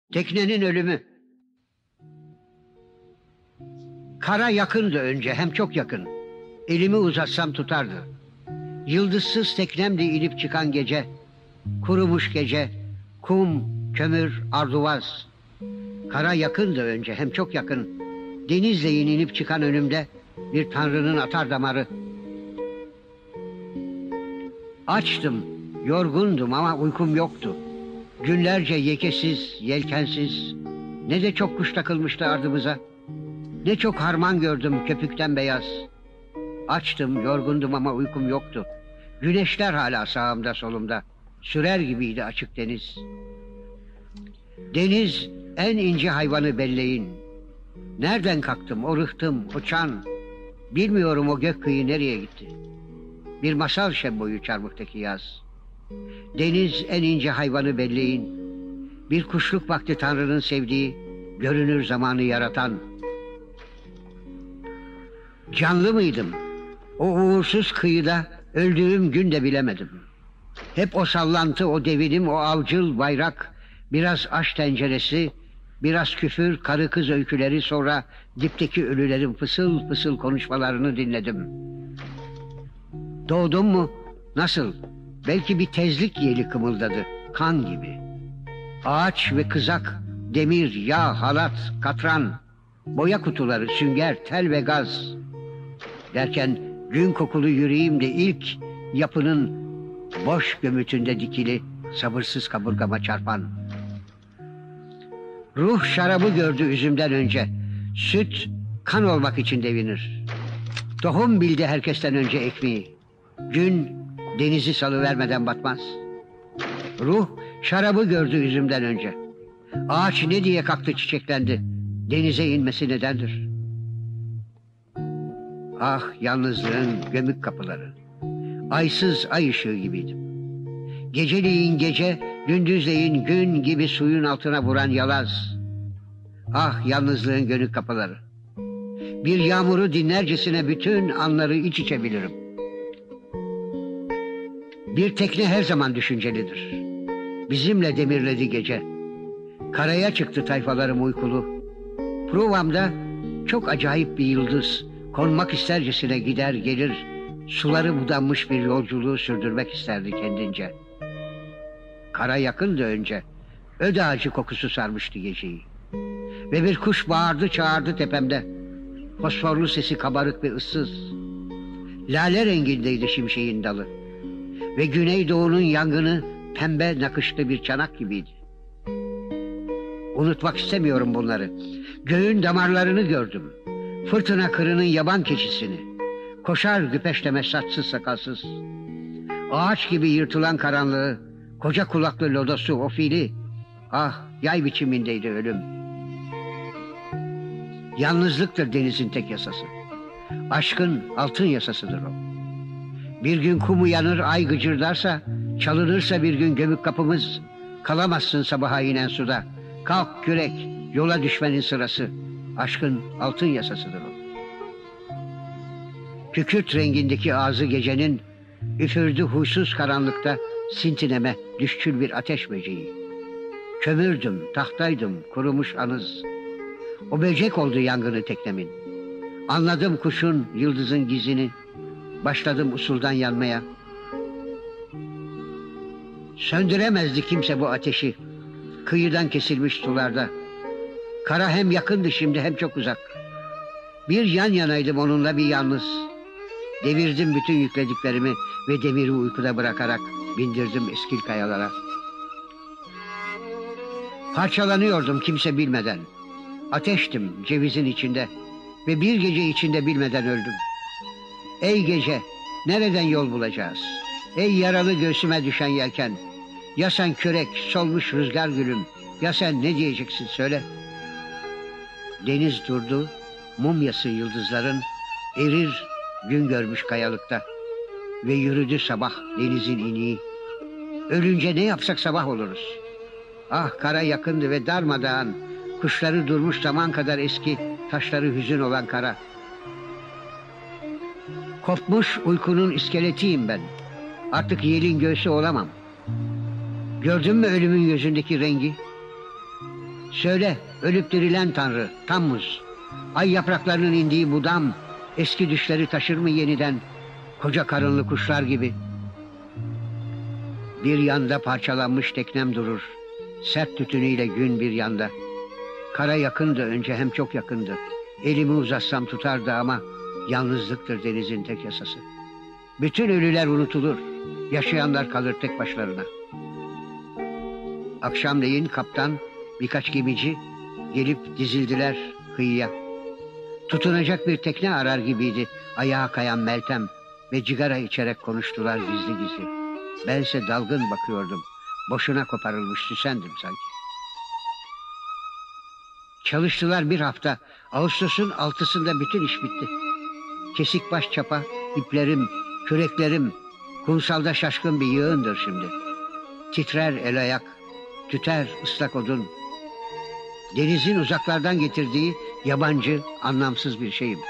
Teknenin ölümü. Kara yakındı önce, hem çok yakın. Elimi uzatsam tutardı. Yıldızsız teknemdi inip çıkan gece. Kurumuş gece, kum, kömür, arduvaz. Kara yakındı önce, hem çok yakın. Denizleyin inip çıkan önümde bir tanrının atar damarı. Açtım, yorgundum ama uykum yoktu. Günlerce yekesiz, yelkensiz, ne de çok kuş takılmıştı ardımıza. Ne çok harman gördüm köpükten beyaz. Açtım, yorgundum ama uykum yoktu. Güneşler hala sağımda solumda. Sürer gibiydi açık deniz. Deniz en ince hayvanı belleğin. Nereden kalktım, o rıhtım, o çan. Bilmiyorum o gök kıyı nereye gitti. Bir masal şemboyu çarmıktaki yaz. Deniz en ince hayvanı belleğin. Bir kuşluk vakti Tanrı'nın sevdiği, görünür zamanı yaratan. Canlı mıydım? O uğursuz kıyıda öldüğüm gün de bilemedim. Hep o sallantı, o devinim, o avcıl bayrak, biraz aş tenceresi, biraz küfür, karı kız öyküleri, sonra dipteki ölülerin fısıl fısıl konuşmalarını dinledim. Doğdum mu? Nasıl? Belki bir tezlik yeli kımıldadı, kan gibi. Ağaç ve kızak, demir, yağ, halat, katran, boya kutuları, sünger, tel ve gaz. Derken gün kokulu yüreğimde ilk yapının boş gömütünde dikili, sabırsız kaburgama çarpan. Ruh şarabı gördü üzümden önce. Süt kan olmak için devinir. Tohum bildi herkesten önce ekmeği. Gün denizi salıvermeden batmaz. Ruh şarabı gördü üzümden önce. Ağaç ne diye kalktı çiçeklendi. Denize inmesi nedendir? Ah yalnızlığın gömük kapıları. Aysız ay ışığı gibiydim. Geceliğin gece, gündüzleyin gün gibi suyun altına vuran yalaz. Ah yalnızlığın gönül kapıları. Bir yağmuru dinlercesine bütün anları iç içe bilirim. Bir tekne her zaman düşüncelidir. Bizimle demirledi gece. Karaya çıktı tayfalarım uykulu. Provamda çok acayip bir yıldız, konmak istercesine gider gelir, suları budanmış bir yolculuğu sürdürmek isterdi kendince. Kara yakındı önce, öd ağacı kokusu sarmıştı geceyi. Ve bir kuş bağırdı çağırdı tepemde. Fosforlu sesi kabarık ve ıssız. Lale rengindeydi şimşeğin dalı. Ve güneydoğunun yangını pembe nakışlı bir çanak gibiydi. Unutmak istemiyorum bunları. Göğün damarlarını gördüm. Fırtına kırının yaban keçisini. Koşar güpeşleme saçsız sakalsız. Ağaç gibi yırtılan karanlığı, koca kulaklı lodosu, o fili. Ah yay biçimindeydi ölüm. Yalnızlıktır denizin tek yasası. Aşkın altın yasasıdır o. Bir gün kum uyanır, ay gıcırdarsa, çalınırsa bir gün gömük kapımız, kalamazsın sabaha inen suda. Kalk kürek, yola düşmenin sırası. Aşkın altın yasasıdır o. Kükürt rengindeki ağzı gecenin, üfürdü huysuz karanlıkta sintineme düşkün bir ateş böceği. Kömürdüm, tahtaydım, kurumuş anız. O böcek oldu yangını teknemin. Anladım kuşun, yıldızın gizini. Başladım usuldan yanmaya. Söndüremezdi kimse bu ateşi. Kıyıdan kesilmiş sularda. Kara hem yakındı şimdi hem çok uzak. Bir yan yanaydım onunla, bir yalnız. Devirdim bütün yüklediklerimi ve demiri uykuda bırakarak bindirdim eskil kayalara. Parçalanıyordum kimse bilmeden. Ateştim cevizin içinde ve bir gece içinde bilmeden öldüm. Ey gece, nereden yol bulacağız? Ey yaralı göğsüme düşen yelken. Ya sen körek, solmuş rüzgar gülüm. Ya sen ne diyeceksin söyle. Deniz durdu, mumyası yıldızların, erir gün görmüş kayalıkta. Ve yürüdü sabah denizin iniği. Ölünce ne yapsak sabah oluruz. Ah kara yakındı ve darmadağın, kuşları durmuş zaman kadar eski, taşları hüzün olan kara. Kopmuş uykunun iskeletiyim ben. Artık yelin göğsü olamam. Gördün mü ölümün yüzündeki rengi? Söyle, ölüp dirilen Tanrı, Tammuz. Ay yapraklarının indiği bu dam eski düşleri taşır mı yeniden, koca karınlı kuşlar gibi? Bir yanda parçalanmış teknem durur, sert tütünüyle gün bir yanda. Kara yakındı önce, hem çok yakındı. Elimi uzatsam tutardı ama yalnızlıktır denizin tek yasası. Bütün ölüler unutulur, yaşayanlar kalır tek başlarına. Akşamleyin kaptan, birkaç gemici gelip dizildiler kıyıya. Tutunacak bir tekne arar gibiydi ayağa kayan Meltem ve cigara içerek konuştular gizli gizli. Bense dalgın bakıyordum. Boşuna koparılmış süsendim sanki. Çalıştılar bir hafta. Ağustos'un 6'sında bütün iş bitti. Kesik baş çapa, iplerim, küreklerim kumsalda şaşkın bir yığındır şimdi. Titrer el ayak, tüter ıslak odun. Denizin uzaklardan getirdiği yabancı, anlamsız bir şeyim.